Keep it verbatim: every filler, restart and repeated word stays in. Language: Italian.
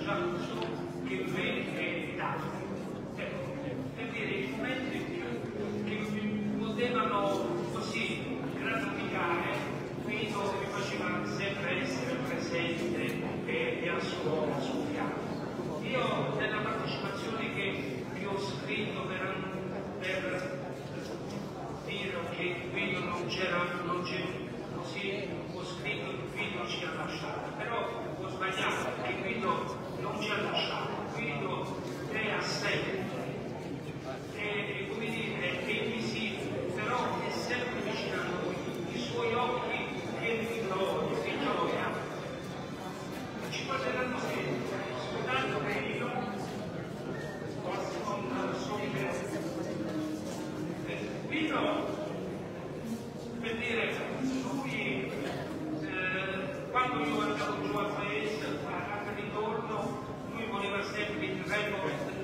Giacuso che vede Dante. Ecco, per dire i momenti che mi potevano così gratificare, Guido mi faceva sempre essere presente e, e al suo, al suo fianco. Io nella partecipazione che, che ho scritto per, per dire che Guido non c'era, non c'era così, ho scritto che Guido ci ha lasciato, però ho sbagliato perché Guido non ci ha lasciato, Guido è assente, è, è come dire, è invisibile, però è sempre vicino a noi, i suoi occhi pieni di gloria, di gioia, ci guarderanno sempre, soltanto che io con solidarietà. Guido, per dire, lui, eh, quando io andavo giù al paese, a ritorno, lui voleva sempre il record